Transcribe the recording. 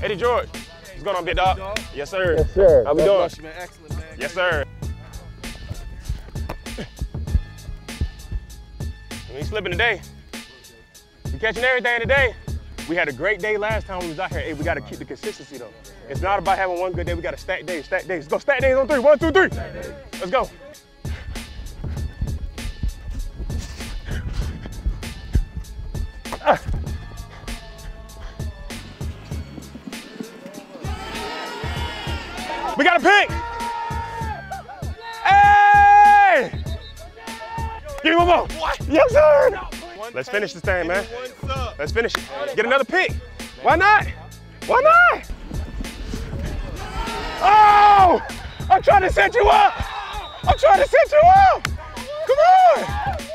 Eddie George, what's going on, big dog? Yes, sir. Yes, sir. How we doing? You, man. Excellent, man. Yes, sir. We ain't slipping today. We catching everything today. We had a great day last time we was out here. Hey, we got to keep the consistency, though. It's not about having one good day. We got to stack days, stack days. Let's go, stack days on 3. 1, 2, 3. Let's go. We got a pick. Hey! Give me one more. What? Yes, sir. Let's finish this thing, man. Let's finish it. Get another pick. Why not? Why not? Oh! I'm trying to set you up. I'm trying to set you up. Come on.